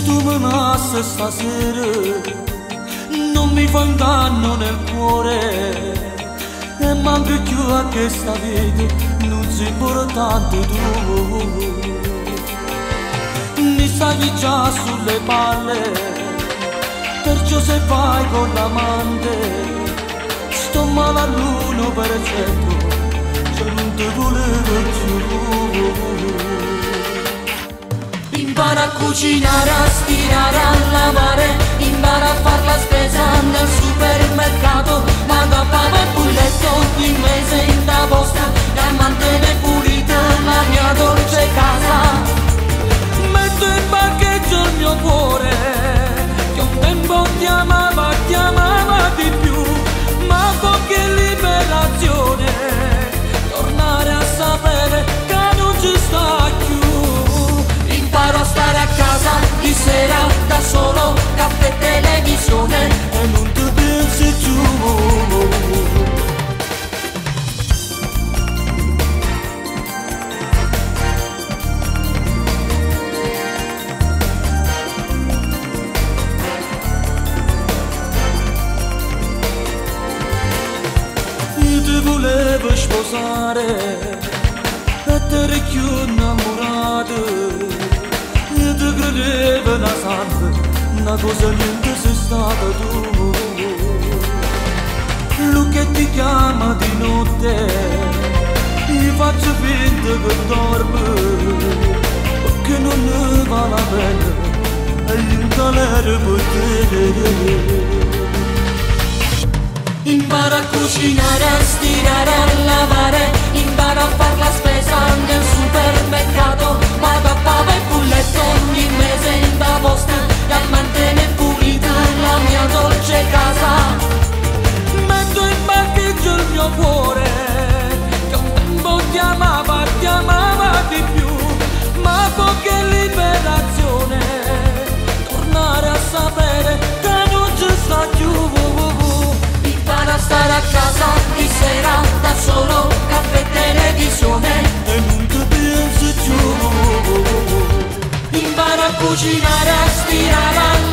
tu me nasce stasera, non mi fa un danno nel cuore, e manco più a questa vita, non sei importante tu. Mi stai già sulle palle, perciò se vai con l'amante, sto male all'1%, se non ti volevo più. Impara a cucinare, a stirare, a lavare, impara a far la spesa nel supermercato, vado a pavo e bulletto ogni mese in da posta e a mantenere pulita la mia dolce casa. Metto in parcheggio il mio cuore, che un tempo ti amava di più, ma con che liberazione, tornare a sapere che non ci sta più. Imparo a stare a casa di sera da solo, caffè e televisione, e non ti pensi più. Io ti volevo sposare e te eri più innamorato. Io ti credevo una santa, una cosa niente sei stata tu. Lui che ti chiama di notte, io faccio finta che dorme, perché non ne va la pena, e io in galera per te. Impara a cucinare, a stirare, a lavare, impara a far la spesa nel supermercato, vado a pavo e bulletto ogni mese in da posta e a mantenere pulita la mia dolce casa. Metto in parcheggio il mio cuore, che un tempo ti amava di più, ma con che liberazione, tornare a sapere che non ci sta più. Impara a stare a casa di sera da solo, caffè e televisione, e non ti pensi più. Impara a cucinare, a stirare, a